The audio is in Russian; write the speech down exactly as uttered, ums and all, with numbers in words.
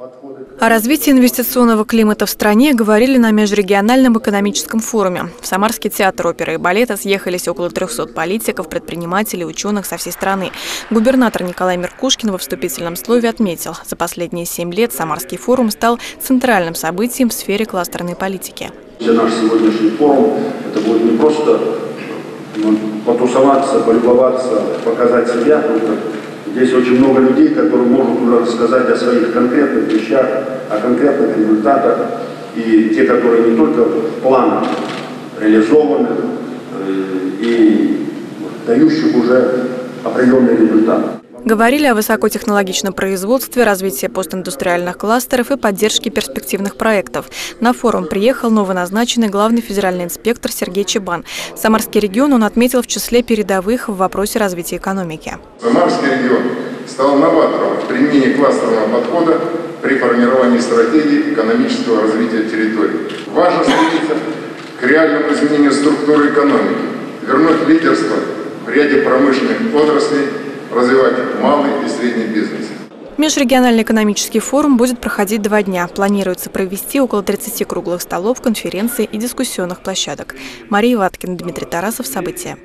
О развитии инвестиционного климата в стране говорили на межрегиональном экономическом форуме. В Самарский театр оперы и балета съехались около трёхсот политиков, предпринимателей, ученых со всей страны. Губернатор Николай Меркушкин во вступительном слове отметил, за последние семь лет Самарский форум стал центральным событием в сфере кластерной политики. Наш сегодняшний форум – это будет не просто потусоваться, полюбоваться, показать себя. Здесь очень много людей, которые могут уже рассказать о своих конкретных вещах, о конкретных результатах. И те, которые не только в планах реализованы и дающих уже определенные результаты. Говорили о высокотехнологичном производстве, развитии постиндустриальных кластеров и поддержке перспективных проектов. На форум приехал новоназначенный главный федеральный инспектор Сергей Чебан. Самарский регион он отметил в числе передовых в вопросе развития экономики. Самарский регион стал новатором в применении кластерного подхода при формировании стратегии экономического развития территории. Важно стремиться к реальному изменению структуры экономики, вернуть лидерство в ряде промышленных отраслей, развивать малый и средний бизнес. Межрегиональный экономический форум будет проходить два дня. Планируется провести около тридцати круглых столов, конференций и дискуссионных площадок. Мария Ваткина, Дмитрий Тарасов. События.